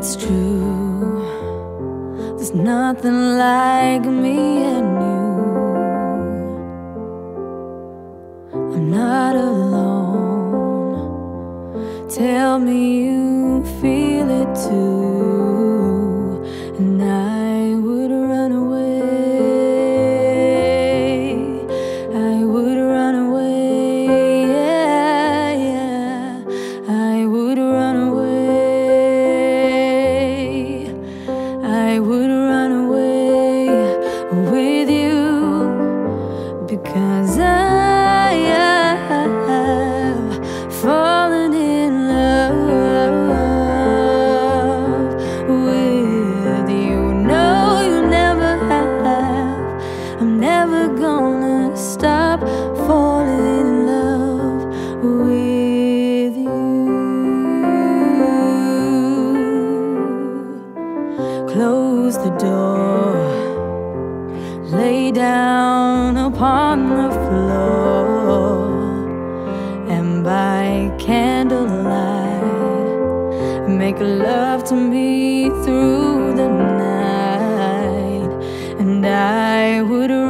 it's true, there's nothing like me and you. I'm not alone. Tell me you feel it too, and I would run away. I would run away. Yeah, yeah. I would run away. I would run away with you, because I fallen in love with you. No, you never have. I'm never gonna stop falling in love with you. Close the door, lay down upon the floor, and by candlelight make love to me through the night, and I would